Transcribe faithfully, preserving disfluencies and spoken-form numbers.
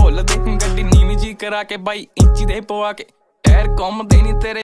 full दे गड्डी नीवी जी करा के बाई इंची दे पवा के टायर घुमदे नी तेरे